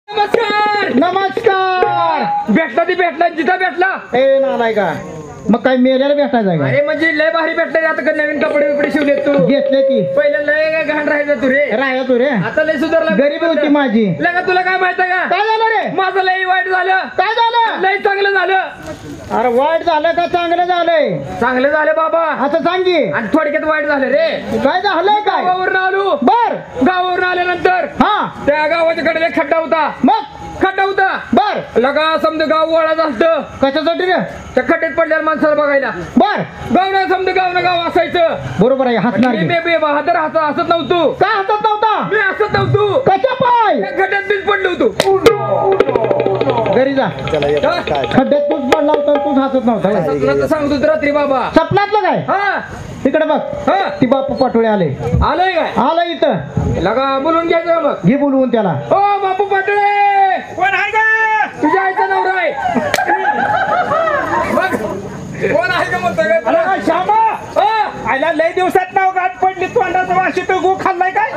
नमस्कार नमस्कार. भेटला ती भेटला जिथं भेटला ए नालाय का मग काय मेल्याला भेटायचं का? अरे म्हणजे लय भारी भेटला आता नवीन कपडे बिपडे शिवले तू घेतले की पहिले लय घाण राहायचं तू रे राया तू रे आता लय सुधारला गरीब होती माझी. लगा तुला काय माहिती का काय झालं रे? माझं लय वाईट झालं काय झालं? लय चांगलं झालं अरे वाईट झालं का चांगलं झालंय? चांगलं झालं बाबा असं सांग की आणि थोडक्यात वाईट झालं रे काय झालंय काय? गावावरून आलो बर गावावरून आल्यानंतर हा त्या गावाच्या कडे एक खड्डा होता मग खड्डा होता बर लगा समजा गाव वळा झालं कशासाठी रे? त्या खड्ड्यात पडल्याला माणसाला बघायला बर गावना समजा गावना गाव असायचं बरोबर आहे हसणार की. मी बहादर हसत नव्हतो काय हसत नव्हता? मी हसत नव्हतो कशा पाय? त्या खड्ड्यात बीज पडलो होतो घरी जा खड्ड्यात तूच पडला होता तूच हसत नव्हता. सपनात सांगतो रात्री बाबा सपनातलं काय? हा तिकडे बघ हा ती बापू पाटोळे आले. आलंय काय आलं इथं लगा बोलून घ्यायचं मग घे बोलवून त्याला. ओ बापू पाटोळे कोण आहे का? तुझ्या आईचा नवरा आहे बघ कोण आहे का म्हणतो अरे श्यामा का आयला लय दिवसात नाव गाठ पडली तोंडाचं वाशी तो गो खाल्लाय काय?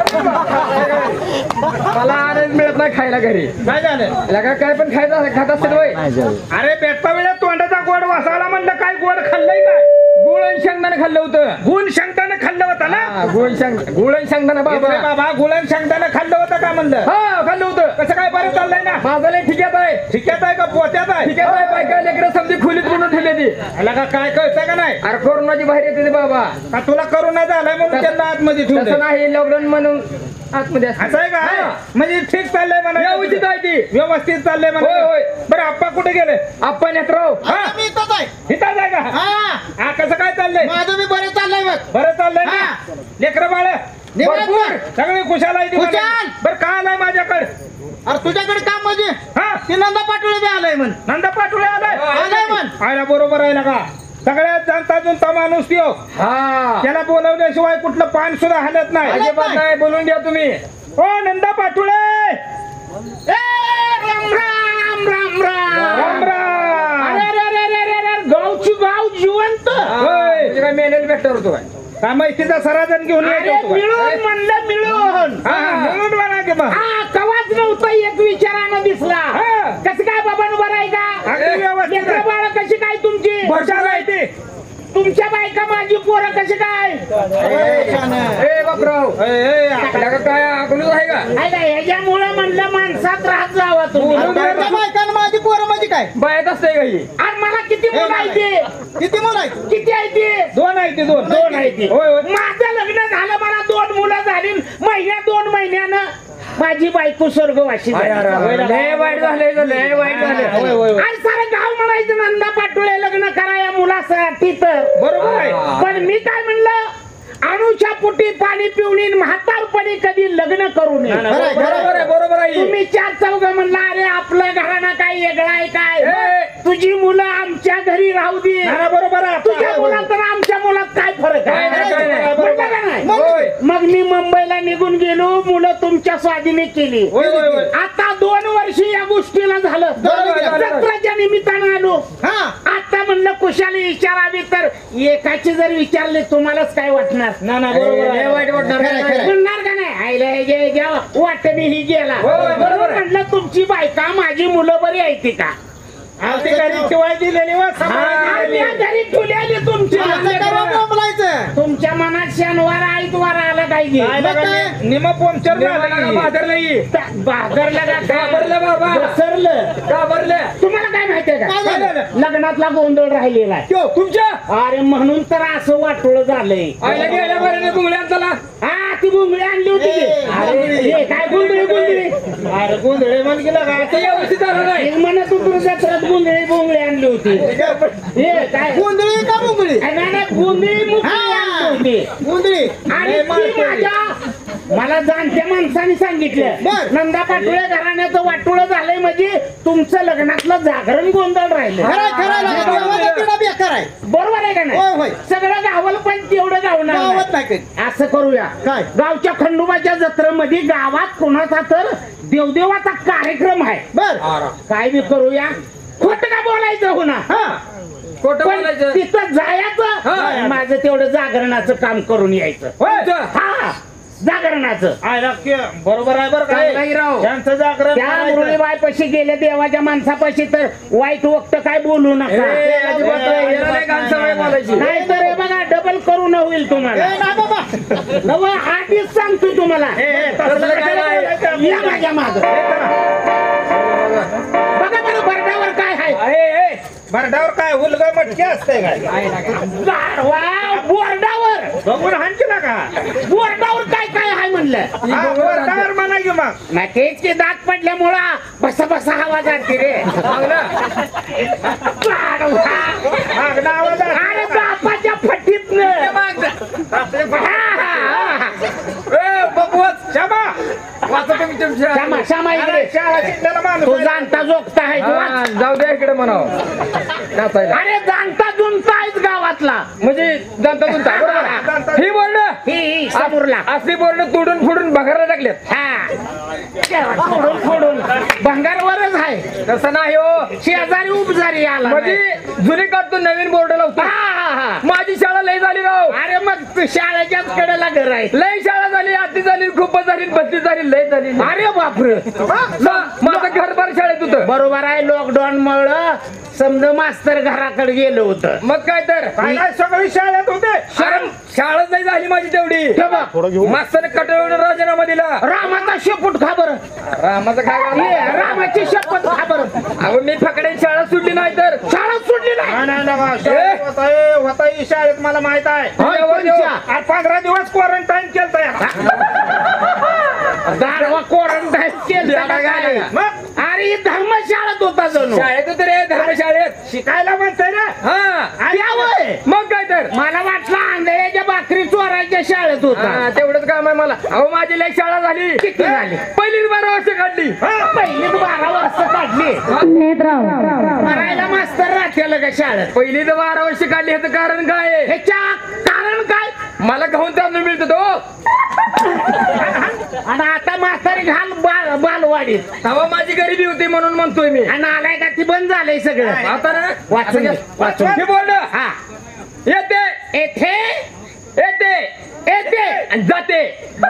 मला आनंद मिळत नाही खायला घरी काय झालं? लगा काय पण खायचं खात असते वय अरे भेटता वेळेत तोंडाचा गोड वासाला म्हणलं काय गोड खाल्लंय काय? गुळ आणि शेंगदाणे खाल्लं होतं गुण शंकतानं खाल्लं होतं ना? गुळ आणि शेंगदाणे इथे बाबा बाबा गुळण शंकतानं खाल्लं होतं का म्हणलं? हा खाल्लं होतं कसं काय बरं चाललंय ना? माझा लय ठिक्यात आहे ठिक्यात आहे का पोत्यात आहे? ठिक्यात आहे बायका लेकरं समजी खोलीत म्हणून ठेवले ती आला का काय कळतं का नाही? अरे कोरोनाची बाहेर येते ते बाबा का तुला करोना झालाय म्हणून त्यांना आतमध्ये तसं ठेवलं? नाही लॉकडाऊन म्हणून आतमध्ये असतं. असं आहे का? हा. म्हणजे ठीक चाललंय म्हणा. व्यवस्थित आहे ती व्यवस्थित चाललंय होय, म्हणा. होय. बरं आप्पा कुठे गेले? आपण नेत्राव हा? मी इथंच आहे. इथंच आहे का? हा हा कसं काय चाललंय? माझं मी बरं चाललंय बघ. बरं चाललंय ना? हा. लेकरं बाळ निवांत भरपूर बघ. सगळे खुशाल आहे ती मला. खुशाल. बरं का आलाय माझ्याकडे? अरे तुझ्याकडे काम म्हणजे हा ती नंदा पाटोळे बी आलाय म्हण. नंदा पाटोळे आलाय. आलाय म्हण. आयला बरोबर आहे ना का? सगळ्यात जाणता जुनता माणूस त्यो. हा त्याला बोलवल्याशिवाय कुठलं पान सुद्धा हलत नाही. अजिबात नाही बोलून घ्या तुम्ही ओ नंदा पाटोळे ए, राम राम राम राम. राम राम. अरे अरे अरे अरे अरे अरे, गावची गाव जिवंत. होय म्हणजे काय मेलेल भेटणार होतो काय काय मैत्रीचा सराजन घेऊन अरे यायचं होतं का? मिळून म्हणलं मिळून. हा म्हणून म्हणा की मग. हा कवाच नव्हतं एक विचारानं दिसला. हा. कसं काय बाबा बरं आहे का? अगदी व्यवस्थित लेकरं आहे. बाळं कशी काय तुमची? खुशाल आहे ती. तुमच्या बायका माझी पोरं कशी काय? ए बापराव ए, ए, लगा काय अकलूच आहे का ह्याच्यामुळं म्हणलं माणसात राहत जावा तुम्ही. बोलून अरे द्या. बायकांना माझी पोरं म्हणजे काय? बायत असते काही मला किती मुलं आहे ते? किती मुलं आहेत? किती आहे ते? दोन आहे ती दोन. दोन आहे ते. होय होय. माझं लग्न झालं मला 2 मुलं झाली. महिन्या 2 महिन्यानं माझी बायको स्वर्गवासी झाली. लय वाईट झालंय लय वाईट होय, झालं होय, होय. आणि सारं गाव म्हणायचं नंदा पाटोळे लग्न करा या मुलासाठी तर. बरोबर आहे. पण मी काय म्हणलं अनुच्या पोटी पाणी पिऊन म्हातारपणी कधी लग्न करू नये. बरोबर आहे बरोबर आहे तुम्ही 4 चौघ म्हणला अरे आपलं घराणं काय वेगळं आहे काय? ए. तुझी मुलं आमच्या घरी राहू दे. ना, बरोबर आहे. तुझ्या मुलात तर आमच्या मुलात काय फरक काय नाही, काय नाही. आहे? म्हटलं का नाही? होय. मग मी मुंबईला निघून गेलो. मुलं तुमच्या स्वाधीने केली. होय, होय, होय. आता 2 वर्षी या गोष्टीला झालं. जत्राच्या निमित्तानं आलो. हा आता म्हणलं कुशाली विचारावी तर एकाचे जर विचारले तुम्हालाच काय वाटणार? ना ना बरोबर आहे. लय वाईट वाटणार खरं आहे, खरं आहे. म्हणणार का नाही? आईला वाटणी ही गेला. होय, बरोबर आहे. म्हणलं तुमची बायका माझी मुलं बरी आहे ती का? आमची घरी ठेवाय दिलेली वा सांभाळायला दिलेली. आम्ही घरी ठेवलेली तुमची. असं करा बोंबलायचं. तुमच्या मनात शनिवार आईतवार आला काय गे? काय लागा नि- निम पंक्चर झालं. बागरला घाबरलं बाबा. घसरलं. घाबरलं तुम्हाला काय माहितीये का? काय झालं? लग्नातला गोंधळ राहिलेला आहे. तुमच्या अरे म्हणून तर असं वाटोळ झालंय. आईला गेल्या बऱ्याने बुंगळ्यात चला हा ती बुंगळी आणली होती की? ए, अरे हे काय गुंधळी गुंधळी अरे गोंधळे म्हण गेला का? ते व्यवस्थित झालं नाही एक म्हणत होतो जत्रात गुंधळी बुंगळी आणली होती. हे काय गोंधळी का मुंगळी? नाही, नाही, गुंधळी मुकळी आणली होती. गोंधळी आणि ती माझ्या मला जाणत्या माणसाने सांगितलं बर. नंदा पाटोळे घराण्याचं वाटोळं झालंय म्हणजे तुमचं लग्नातलं जागरण गोंधळ राहिलं. खरं खरं देवाला तिला बेकार आहे. बरोबर आहे का होय, नाही? होय. सगळं गावाला पण तेवढं गावणार गावात नाही. नाही काही. असं करूया काय? गावच्या खंडोबाच्या जत्रेमध्ये गावात कोणाचा तर देवदेवाचा कार्यक्रम आहे. बर काय बी करूया. खोटं का बोलायचं हो ना? खोटं पण बोलायचं तिथं जायचं हा. माझं तेवढं जागरणाचं काम करून यायचं. तुमचं? हा जागरणाचं बरोबर आहे बरं चांगलं आहे काय राव. त्यांचं जागरण त्या करायचं. मुरळीबाईपाशी गेले देवाच्या माणसापाशी तर वाईट वक्त काय बोलू नका अजिबात नाही. याला नाही घाण सवय बोलायची. नाही तर हे बघा डबल करू न होईल तुम्हाला ए, नाही बाबा नव आधीच सांगतो तुम्हाला तसलं काय नाही. या माझ्या माग बघा बरं बरडावर काय आहे बरडावर काय हुलगा मटकी असते काय गाढवा, बोर्डावर बघून हाणशीला का बोर्डावर काय काय आहे म्हणलं हा, बरडावर म्हणा की मग नाही तेच की दात पडल्यामुळं बसा बसा हवा जाते रे गाढवा. मागणं आवाज आहे. अरे बापाच्या फटीत क्षमा. श्यामा श्यामा इकडे अरे, शाळा शिकलेला माणूस तू आहे. जाणता जोगता आहे तू वाच. जाऊ दे इकडे म्हणाव नाचायला. अरे जाणता जुनता आहेस गावातला म्हणजे जनता तुमचा बरोबर आहे. ही बोर्ड ही समोरला असली बोर्ड तोडून फोडून भंगारला टाकल्यात. हा फोडून फोडून भंगारवरच आहे तसं नाही हो. शेजारी उपजारी आला म्हणजे जुनी काढतो नवीन बोर्ड लावतो. हा. माझी शाळा लय झाली राव. अरे मग तू शाळेच्याच कडेला घर आहे लय शाळा झाली, आधी झाली, खूपच झाली, बदली झाली, लय झाली. अरे बापरे माझं घरभर शाळेत होतं. बरोबर आहे लॉकडाऊन मुळे समजा मास्तर घराकडे गेलो होतं मग काय तर काय काय सगळी शाळेत होते शरम शाळाच नाही झाली माझी तेवढी. हे बघ, मास्तर कटवून राजीनामा दिला. रामाचा शेपूट खा बरं रामाचं काय हे, रामाची शपथ खा बरं अहो मी फकड्याने शाळा सुटली नाही तर शाळा सुटली नाही नाही, नाही, नका. शाळेत होता ही शाळेत मला माहित आहे होय, कोणच्या? आज 15 दिवस क्वारंटाईन केलंय गाढवा क्वारंटाईन केलं का काय? मग अरे ही धर्मशाळेत होता जणू शाळेत होतं रे धर्मशाळेत. शिकायला म्हणतंय ना हा यावय मग काय तर मला वाटलं आंधळ्याच्या भाकरी चोरायच्या शाळेत होता हा, तेवढंच काम आहे मला. अहो माझी लय शाळा झाली. किती झाली? पहिलीच 12 वर्ष काढली. पहिली 12 वर्ष काढली मरायला मास्तर राहतेल का शाळेत पहिली तर 12 वर्ष काढली. ह्याचं कारण काय आहे? ह्याच्या कारण काय मला गहून तांदूळ मिळतो तो. आणि आता म्हातारी घाल बालवाडीत तेव्हा माझी गरिबी होती म्हणून म्हणतोय मी. आणि आलाय का ती बंद झालंय सगळं आता ना वाचून घे, वाचून घे. हे बोर्ड हा येते येथे येते येते आणि जाते.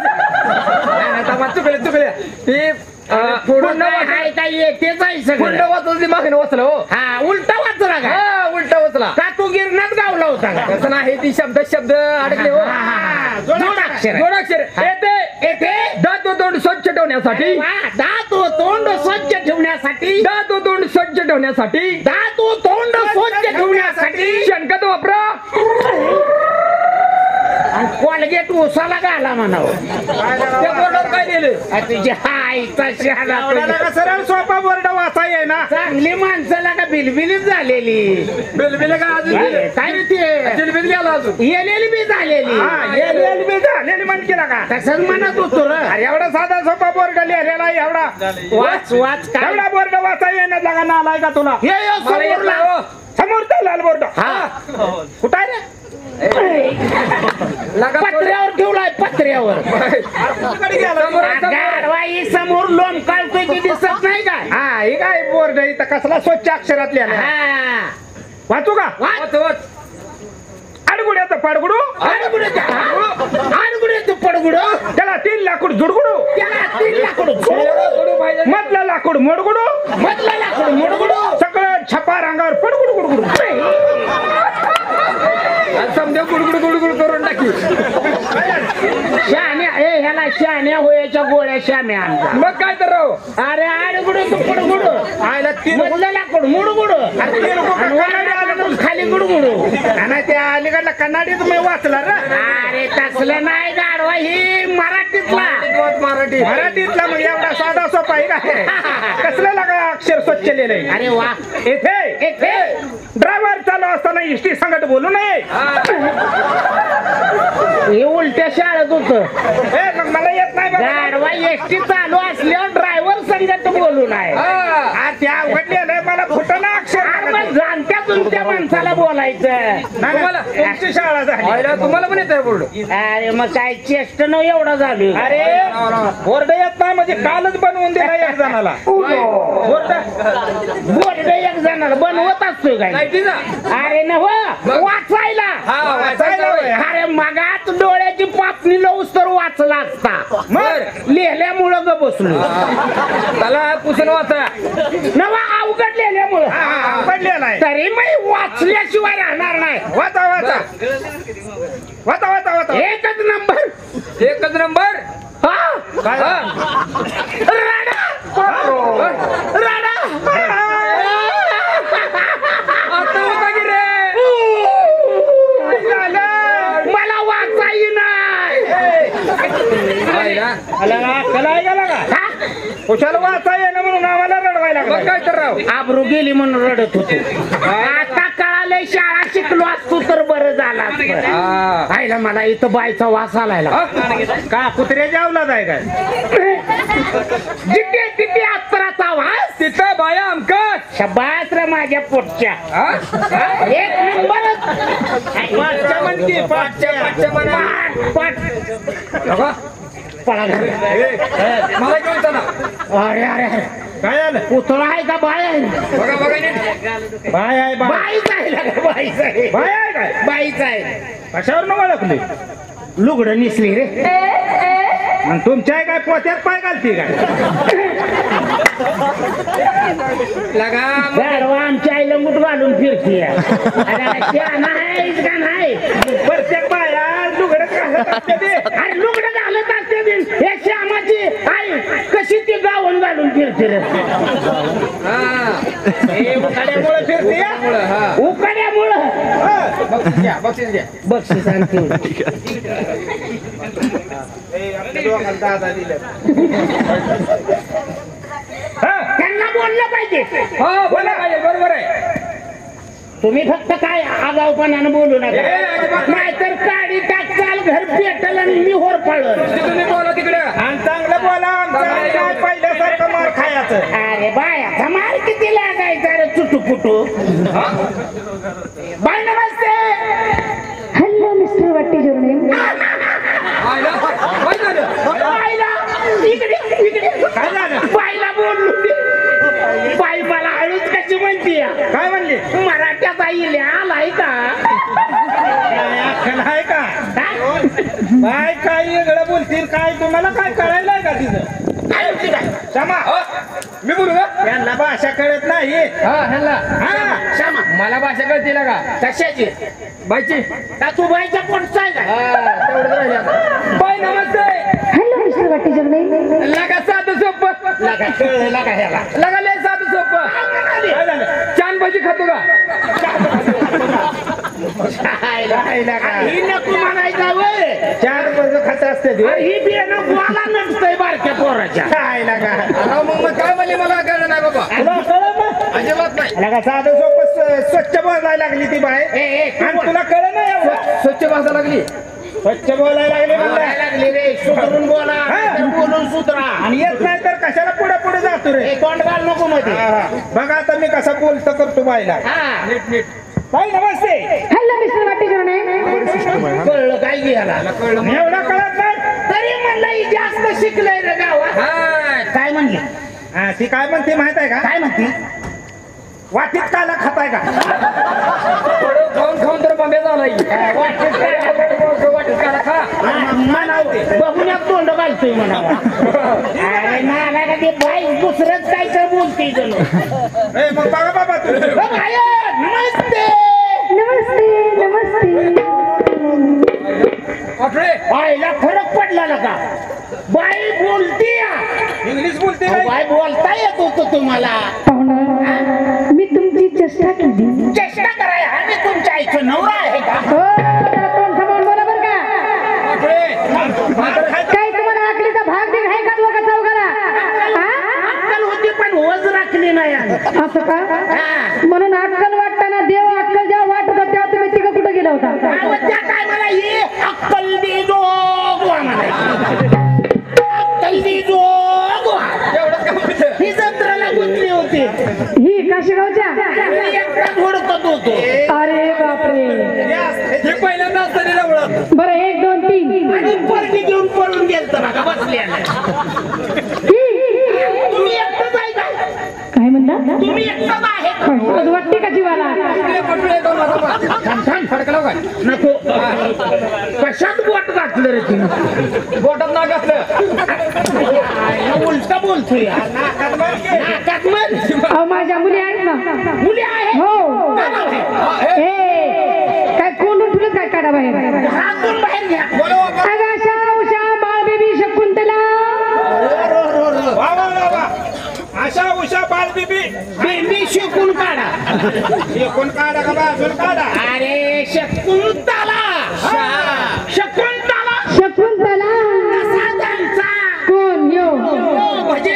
चुकले ती पुढं आहे का येतेच आहे पुढं सगळं वाचलं मागणं वाचलं हो. हा उलटा वाचला का हा उलटा वाचला. का तू गिरणात गावला होता का तसं नाही ती शब्द अडकले हो. जोडाक्षर आहे. जोडाक्षर येते येथे दात व तोंड स्वच्छ ठेवण्यासाठी वा, दात व तोंड स्वच्छ ठेवण्यासाठी दात व तोंड स्वच्छ ठेवण्यासाठी दात व तोंड स्वच्छ ठेवण्यासाठी शेणखत वापरा. आणि कोलगेट उसाला घाला म्हणावं त्या बोर्डावर काय लिहिलं? तुझ्या आईचा शहाणा एवढ्याला का सरळ सोपा बोर्ड वाचा ये ना चांगली माणसाला का बिलबिलीच झालेली बिलबिल का अजून दिलं? काय रे ते बिलबिल गेला अजून. येलेली बी झालेली हा LLB झालेली म्हण केला का तसंच म्हणत होतो र अरे एवढा साधा सोपा बोर्ड लिहिलेला आहे एवढा वाच वाच काय एवढा बोर्ड वाचा येणार लागा ना आलाय का तुला ये ये मला येत समोरला. नाही हो. समोरचा लाल बोर्ड हा कुठं आहे रे लगा पत्र्यावर ठेवलाय पत्र्यावर तिकडे गेला. समोर- गाढवाई समोर लोम काढतोय की दिसत नाही काय हा हे काय बोर्ड इथं कसला स्वच्छ अक्षरात लिहिला हा वाचू का वाच, वाच. अडगुड्याचं पाडगुडू आडगुड्याचं पडगुड त्याला 3 लाकूड जुडगुडू त्याला 3 लाकूड एवढं थोडं पाहिजे. मधला लाकूड मोडगुडू मधला लाकूड मुडगुड सगळं छपा रांगावर पडगुडू गुडगुडू आणि समजा गुडगुड करून टाकी. शहाण्या ह्याला शहाण्या होयाच्या गोळ्या श्याम्या आमचा मग काय तर राव. अरे आडगुड पडगुड आयला 3 मधला लाकूड मुडगुड खाली गुडगुड आणि त्या अलीकडला कन्नाडीत मी वाचला रे अरे तसलं नाही गाडवा ही मराठीतला मराठी मराठीतला मग एवढा साधा सोपा आहे का कसलं लागा अक्षर स्वच्छ लिहिलंय अरे वा येथे ड्रायव्हर चालू असताना इष्टी संगत बोलू नये हे उलट्या शाळेत होत मग मला येत नाही बघा. गाडवा एसटी चालू असल्यावर ड्रायव्हर संगत बोलू नाही हा, त्या उघडले मला फुटना अक्षर जाणत्यातून त्या माणसाला बोलायचं. नाही, तुम्हाला? तुमची शाळा झाली. आईला तुम्हाला पण येत बोर्ड अरे मग काय चेष्ट न एवढं झालं. अरे बोर्ड येत नाही म्हणजे कालच बनवून दिला एक जणाला बोर्ड. बोर्ड एक जणाला बनवत असतोय काय? लाईटीचा अरे न वाचायला. हा वाचायला होय. अरे मगाच डोळ्याची पापणी लावूस तर वाचला असता. मग लिहिल्यामुळं ग बसलो. त्याला पुसून वाचा नवा अवघड लिहिल्यामुळं. पडलेला आहे. तरी मी वाचल्याशिवाय राहणार नाही. वाचा वाचा वाचा वाचा वाचा. एकच नंबर. एकच नंबर हा काय? राडा राडा. आता होता की रे मला वाचा नाही. आईला कलाय गेला का कुशाला वाचा येणं म्हणून आम्हाला रडवायला मग लागला. काय तर राव आबरू गेली म्हणून रडत होतो. आता कळालंय शाळा शिकलो असतो तर बरं झाला असतं. हा. आईला मला इथं बायचा वास आलायला. का कुत्र्याच्या अवलाद आहे काय? जिथे तिथे अत्तराचा वास. तिथं बाया आमकाच शबास रे माझ्या पोटच्या. हा? एक नंबरच. पाचच्या म्हणते पाचच्या. पाचच्या म्हणा. पाट बघा. पळा घरी. मला घेऊन चला अरे अरे अरे काय आलं? पुतळा आहे का बाय आहे? बघा बघा नीट. बाय आहे बाय. बाईच आहे ना, बाईच आहे. बाय आहे काय? बाईच आहे. कशावर न ओळखली? लुगडं निसली रे. आणि तुमच्या आहे काय पोत्यात पाय घालती काय? लगा गाढवा आमच्या आईला मुठ घालून फिरते. नाही का नाही. प्रत्येक बाया लुगडं घालत असते ते. अरे लुगडं घालत असते बिन. हे श्यामाची आई कशी ती गावून घालून फिरते रे. हा हे उखाड्यामुळे फिरते या. मुळं, हा उकाड्यामुळं. बक्षीस घ्या बक्षीस घ्या बक्षीस आणखी. हे आपल्या दोघांना दादा दिलं. त्यांना बोललं पाहिजे. हा बोला पाहिजे बरोबर आहे तुम्ही फक्त काय आगाऊपणानं बोलू नका. अजिबात. नाहीतर काडी टाकचाल घर पेटल आणि मी होर पडल. तुम्ही बोला तिकडे आणि चांगलं बोला. आमचं काय पहिल्यासारखं मार खायचं. अरे बाया मार किती लागायचा रे चुटू पुटू. बाय नमस्ते. हॅलो मिस्टर वाटी जोरणे. आईला काय झालं बाईला इकडे इकडे काय झालं? बाईला बोललो. बाई मला हळूच कशी म्हणते. काय म्हणली? मराठ्यात आई आलाय का? काय अक्कल आहे का? काय काय वेगळं बोलतील काय? तुम्हाला काय कळायलाय का तिथं? काय म्हणते काय? क्षमा. मी बोलू का त्यांना भाषा कळत नाही. हा ह्याला हा, श्यामा मला भाषा कळते ना का कशाची? बाईची का तू बाईच्या पोटचा आहे का? हा तेवढंच राहिलं आता. बाई नमस्ते हॅलो मिस्टर वाटी जोरणे. लगा साधं सोपं लगा कळलं लगा ह्याला. लगा लय साधं सोपं काय झालं? छान भाजी खातो का राहिला का? ही नको म्हणायचा वय. 4 वर्ष खात असते ते. ही बियाणं बोला नसतंय बारक्या पोराच्या. काय लागा? अहो, मग काय म्हणले मला कळलं नाही बाबा तुला कळलं ना? अजिबात नाही लागा साधं सोपं स्वच्छ बोलायला लागली ती बाय. आणि तुला कळलं नाही एवढं? स्वच्छ भाषा लागली स्वच्छ बोलायला लागली बोलायला म्हणलं. लागली रे. सुधरून बोला. हा. बोलून सुधरा. आणि येत नाही तर कशाला पुढे पुढे जातो रे? हे तोंड घाल नको मध्ये. हा, हा. बघा आता मी कसा बोलतो करतो बायला. हा नीट नीट बाई नमस्ते. हॅलो मिस्टर वाटी जोरणे. कळलं काय घ्यायला. कळलं एवढं कळत नाही. तरी म्हणलं ही जास्त शिकलंय रे गावात. हा काय म्हणली? हा, ती काय म्हणते माहित आहे का? काय म्हणती? वाटीत काला खाताय का? खाऊन खाऊन तर बंबे झाला वाटत काढा खा म्हणावते बघून एक तोंड घालतोय म्हणावा. अरे ना का ते बाई दुसरंच काय तर बोलते जणू. ए, मग बघा बाबा तू. बाय नमस्ते. नमस्ते नमस्ते. वाटले बाईला फरक पडला ना का? बाई बोलती. इंग्लिश बोलते काय? बाई बोलता येत होतं तुम्हाला. पाहुणा मी तुमची चेष्टा केली. चेष्टा कराय आम्ही तुमच्या आईचं नवरा आहे का? हो जरा तोंड सांभाळून बोला बरं का. काय तुम्हाला आकलीचा भाग दिला आहे का दोघा चौघाला? अक्कल होती पण वज राखली नाही आम्ही. असं का? हा. म्हणून अक्कल वाटताना देव अक्कल जेव्हा वाटत होता तेव्हा तुम्ही तिघं कुठं गेला होता? त्या टायमाला ही अक्कल दे जोगवा म्हणायची. अक्कल दे जोगवा. एवढं काम होतं. ही जत्राला गुंतली होती. ही काशीगावच्या. एकटा घोडकत होत. होतो अरे बापरे. हे पहिल्यांदा असताना ओळख. बरं 1 2 3. आणि परडी घेऊन पळून गेलत बघा बसल्यानं. तुम्ही एकटंच आहे का? काय म्हणता? तुम्ही एकटंच आहे का? आज वाटते का जीवाला? इकडे पटलं का माझा? थांब, थांब. फडकला काय? नको कशात बोट घातलं रे तिने? बोटात ना घातलं. उलट बोलतोय नाकात मन. अहो माझ्या मुली आहेत ना. मुली आहे हो. ए काय कोण उठलं काय काढा बाहेर? हातून बाहेर घ्या. अगं आशा उषा बाळ बेबी शकुंतला. वा वा वा वा. आशा उषा बाल बीबी बेबी शेकून काढा. एकूण काढा का बाजून काढा. अरे शकुंतला शकुंतला शकुंतला कसा त्यांचा कोण यो? भजे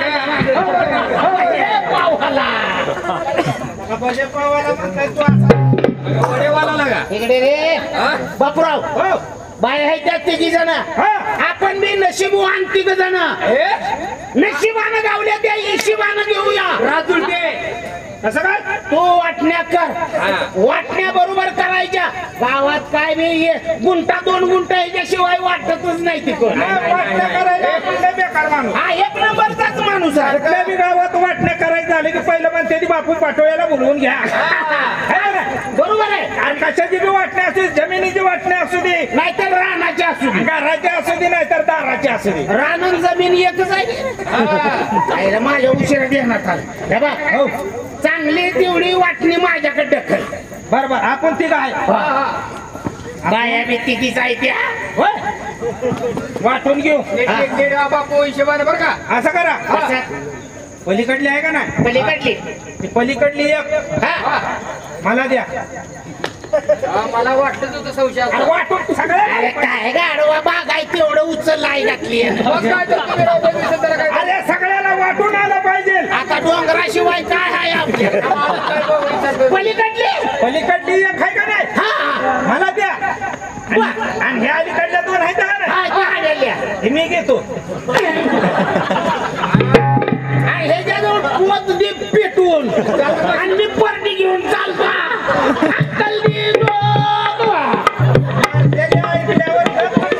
पावला भजे पावाला म्हणताय तू असा. वडेवाला लागा. इकडे रे हा? बापराव हो. बाय आहे त्या तिघी जण हा. आपण बी नशीबवान तिघ जण हे? नशिबानं गावल्या त्या इशिबानं घेऊया. राजूल ते. कसं काय. तो वाटण्या कर हा. वाटण्या बरोबर करायच्या. गावात काय बी गुंटा 2 गुंटा याच्याशिवाय वाटतच नाही तिकडं. वाटण्या करायला आपण लय बेकार माणूस. हा 1 नंबरचाच माणूस आहे. कुठल्या बी गावात वाटण्या करायचं झाले की पहिलं पण त्याची बापू पाठवयाला बोलवून घ्या. है ना? बरोबर आहे. आणि कशाची बी वाटणी असू दे, जमिनीची वाटणी असू दे, नाहीतर रानाची असू दे. घराची असू दे, नाहीतर दाराची असू दे. रान आणि जमीन एकच आहे. आईला माझ्या उशिरा देण्यात आलं. हे बघ, हो. चांगली तेवढी वाटणी माझ्याकडे ढकल. बरोबर आपण ती काय बाया बी तिघीच आहे त्या. वाटून घेऊ. नीट बापू हिशोबाने बरं का. असं करा. कशात? पलीकडली आहे का नाही. पलीकडली ती पलीकडली एक हा. मला द्या. मला वाटत होतं संशय अरे असतो. वाटून सगळं. अरे काय गाडवा बागाय तेवढं उचललाय घातली. मग काय तर तुम्ही राहता दिसत त्याला काय. अरे सगळ्याला वाटून आलं पाहिजे. आता डोंगराशिवाय काय आहे आपल्या काय बघू विचारतोय. पलीकडली? पलीकडली एक आहे का नाही. हा. मला द्या. आणि ह्या अलीकडल्या 2 आहेत का नाही. हा, त्या आलेल्या. हे मी घेतो. आणि ह्याच्याजवळ पोत दे पेटवून आणि मी परडी घेऊन चालता. अक्कल दे दोघं. त्याच्या ऐकल्यावर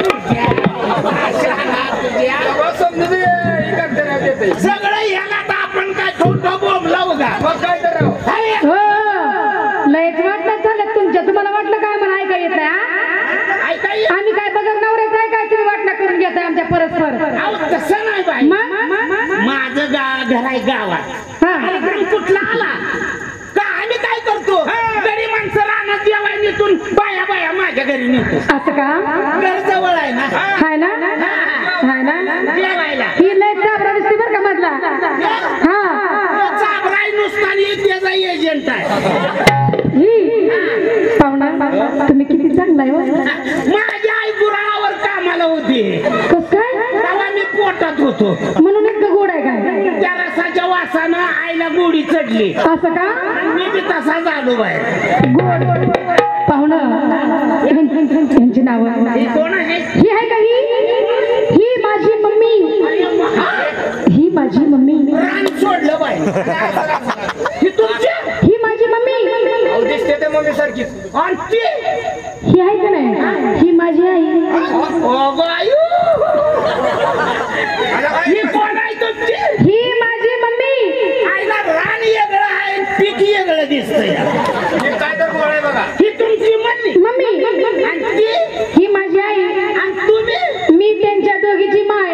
तेव्हा समजून ये, ही करताना येते. सगळं ह्याला तर आपण काय खोटं बोंबला उगा. मग काय तर राव. हो लयच वाटत झालं तुमच्या. तुम्हाला वाटलं काय मला ऐका येत नाही हा? ऐका ये. आम्ही काय बघत नवऱ्याच आहे काय तुम्ही वाटणं करून घेताय आमच्या परस्पर? अहो, तसं नाही बाई. माझं घर आहे गावात. हा. आणि घरी कुठला आला का आम्ही काय करतो. घरी माणसं रानात जेवाय नेतून बाया बाया माझ्या घरी नेतो. असं का? घर जवळ आहे ना. हाय ना हाय ना. जेवायला ही लय चाबरा दिसते बरं का मधला. हा चाबराई नुसतानी त्याचा एजंट आहे. ही पाहुणा तुम्ही किती चांगला आहे हो. माझी आई गुराळावर कामाला होती. कस काय? तेव्हा मी पोटात होतो. म्हणून इतकं गोड आहे काय? त्या रसाच्या वासानं आईला गोडी चढली. असं का? मी बी तसा झालो बाहेर. गोड पाहुणं यांची नावं ही कोण आहे? ही आहे का? ही माझी मम्मी. हा? ही माझी मम्मी. रान सोडलं बाई. ही तुमची? ही माझी मम्मी. अहो, दिसते ते मम्मी सारखीच. आणि ती? ही आहे का नाही? ही माझी आई. अगं आयु. ही कोण आहे तुमची? ही माझी मम्मी. आईला रान वेगळं आहे पीक वेगळं दिसतंय. हे काय तर गोळ आहे बघा. ही तुमची मम्मी. मम्मी. आणि ती? ही माझी आई. आणि तुम्ही? मी त्यांच्या दोघीची माय.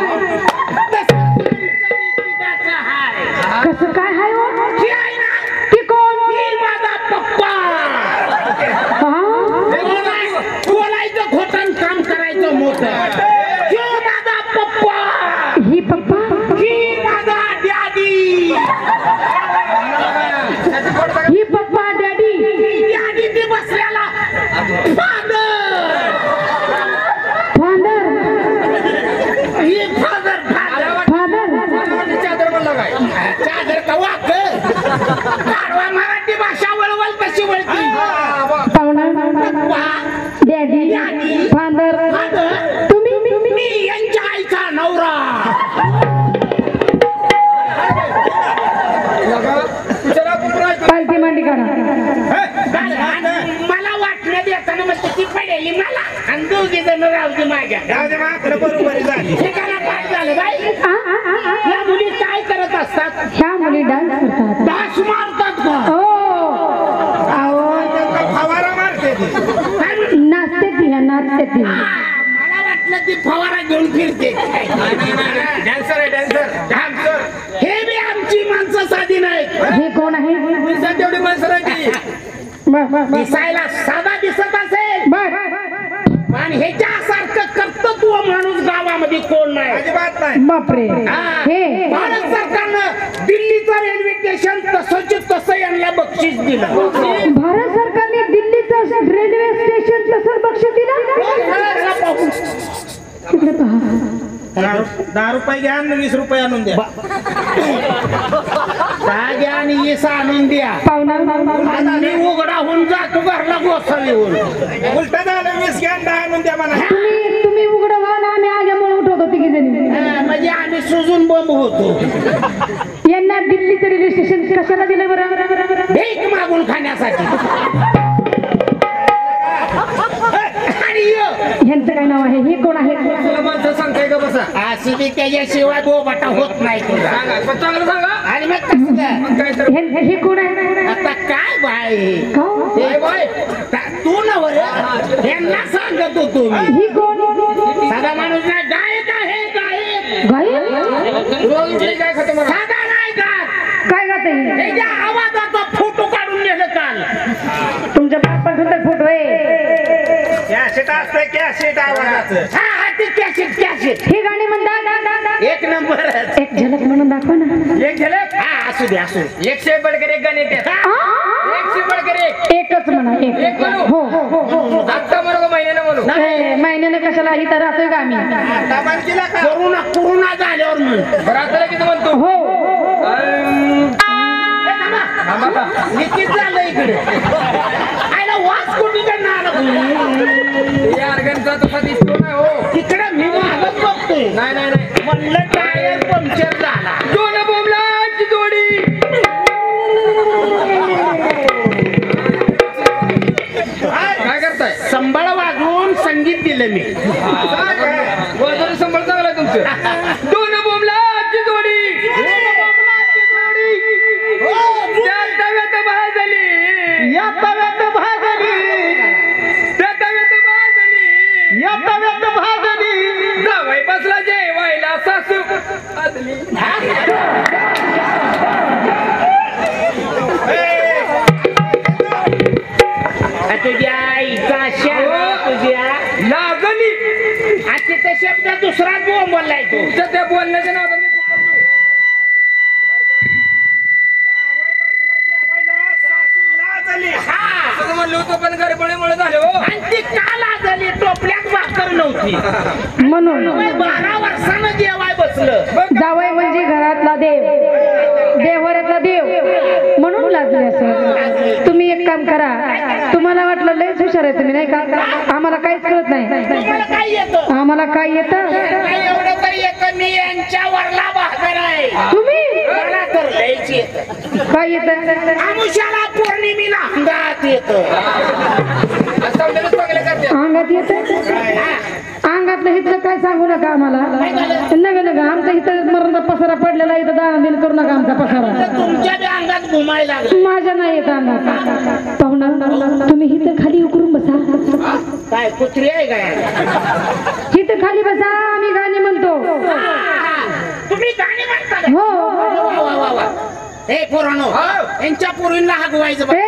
त्याचं हाय. कसं काय हाय हो? ही आहे ना? ती कोण? ही माझा पप्पा. हा? बोलायचं खोटं काम करायचं मोठं. ह्यो माझा पप्पा. ही पप्पा. ही माझा डॅडी. ही पप्पा डॅडी. डॅडी ते बसल्याला फादर. फादर. ही फादर फादर. फादर. चादर म्हणला काय. चादर का वाक. गाढवा मराठी भाषा वळवल तशी वळती. पाहुणा. पप्पा डॅडी. फादर. फादर. तुम्ही. मी यांच्या आईचा नवरा. असतात ह्या मुली डान्स करतात डास मारतात का हो अहो फवारा मारते ती. काय म्हणते? नाचते ती ह्या नाचते ती मला वाटलं ती फवारा घेऊन फिरते डॅन्सर आहे डॅन्सर हे बी आमची माणसं साधी नाहीत हे कोण आहे तेवढी माणसं राहिली दिसायला साधा दिसत असेल पण ह्याच्यासारखं कर्तृत्व माणूस गावामध्ये कोण नाही अजिबात नाही. बापरे हे भारत सरकारनं दिल्लीचं रेल्वे स्टेशन तसंच तसं यांना बक्षीस दिलं भारत सरकारने दिल्लीचं रेल्वे स्टेशन तसंच बक्षीस दिलं तिकडे पहा 10 रुपये घ्या आणि 20 रुपये आणून द्या. साध्या आणि येसा आणून द्या पाहुणा आणि उघडा होऊन जातो घरला गोसावी होऊन उलट झालं 20 घ्या आणि 10 आणून द्या मला. तुम्ही उघडं व्हा ना आम्ही आग्यामुळे उठवतो तिघी जणी म्हणजे आम्ही सुजून बंब होतो यांना दिल्लीचं रेल्वे स्टेशन कशाला दिलं बरं भीक मागून खाण्यासाठी आणि ह्यांचं काय नाव आहे हे कोण आहे तुला माणसं सांगताय का बसा अशी बी त्याच्याशिवाय बोबाटा होत नाही तुझा सांगा पण चांगलं सांगा आणि मग कसं काय? मग काय तर हे कोण आहे आता काय बाय का? हे बाय तू नवर यांना सांगत होतो मी ही कोण साधा माणूस नाही गायक आहे गायक गायक रोज उठली काय खातो मला साधा नाही गात काय गात आहे त्याच्या आवाजाचा फोटो काढून नेलं काल तुमच्या बाप्पा सुंदर फोटो आहे कॅसेट असतंय कॅसेट आवाजाचं. हा हा ते कॅसेट हे गाणे म्हणतात एक नंबर एक झलक म्हणून दाखव ना एक झलक हा असू दे असू दे. 100 बडकर एक गाणे येतात 100 बडकर एक एकच म्हणा एक एक म्हणू? हो हो हो आता म्हणू का महिन्यानं म्हणू ए, महिन्याने कशाला इथं राहतोय का आम्ही आता म्हणतीला का? कोरोना झाल्यावर म्हण बरं आता लगेच म्हणतो हो निश्चित झालं इकडे आयला वाच कुठीकडनं आला या अर्गनचा तसा दिसतो ना हो तिकडे मी मागत बघतोय नाही म्हणलं टायर पंक्चर झाला दोन बोमलाची जोडी काय करताय संबळ वाजवून संगीत दिलं मी वजन संभाळ चांगला आहे तुमचं दोन बोमलाची जोडी त्या तव्यात भाजली या तव्यात भाजली त्या तव्यात भाजली या तव्यात भाजली जावई बसला जेवायला सासू आदली तुझ्या आईचा शब्द तुझ्या लागली आता शब्द दुसरा बोंबलाय तू तुमच्या त्या बोलण्याच्या नावात मी फुकटलो. जावई बसला जेवायला, सासू लाजली. हा असं म्हणलं होतं पण गडबडीमुळे झाले हो आणि ती काल आजली टोपल्यात भाकर नव्हती म्हणून 12 वर्षानं जेवाय बसलं जावई म्हणजे घरातला देव देवघरातला देव म्हणून लागले असं तुम्ही एक काम करा तुम्हाला वाटलं लयच हुशार आहे तुम्ही नाही का आम्हाला काहीच कळत नाही तुम्हाला काय येतं आम्हाला काय येतं नाही एवढं तरी येतं मी यांच्यावरला भाकर आहे तुम्ही मला तर लयच येतं काय येतं आमुष्याला पौर्णिमेला अंगात येतं समजायलाच चांगले करते अंगात येतं अंगातलं हिथलं काय सांगू नका आम्हाला नका नका आमचा इथं मरणचा पसारा पडलेला इथं दान दिन करू नका आमचा पसारा तुमच्या बी अंगात घुमायला लागलं माझ्या नाही येत अंगात पाहुणा तुम्ही इथं खाली उकरून बसा काय कुत्री आहे काय इथं खाली बसा आम्ही गाणी म्हणतो तुम्ही गाणी म्हणता का? हो वा, वा, वा, वा. हे पोरांनो यांच्या पोरींना हागवायचं बघ.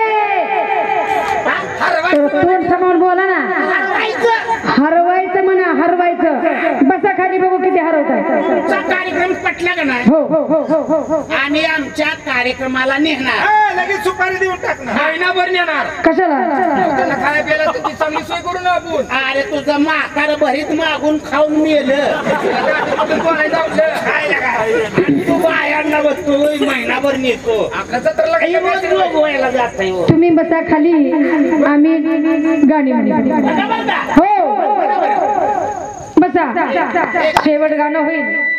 तोंड समोर बोला ना हरवायचं. हरवायचं म्हणा हरवायचं बसा खाली बघू किती हरवताय तुमचा कार्यक्रम पटला का नाही हो हो हो हो हो हो आम्ही आमच्या कार्यक्रमाला नेणार हा, लगेच सुपारी देऊन टाकणार. महिनाभर नेणार कशाला त्यांना खायला प्यायला त्यांची चांगली सोय करू ना आपण अरे तुझं म्हातार भरीत मागून खाऊन मेलं बोलायचं आपलं काय लागा? तू बायांना बसतोय महिनाभर नेतो आपल्या जत्रेला काही माहिती नाही. गोव्याला जात तुम्ही बसा खाली आम्ही गाणी म्हणू हो बसा शेवट गाणं होईल